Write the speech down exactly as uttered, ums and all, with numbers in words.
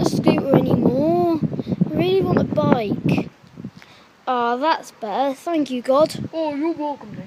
want a scooter anymore. I really want a bike. Ah, oh, that's better. Thank you, God. Oh, you're welcome.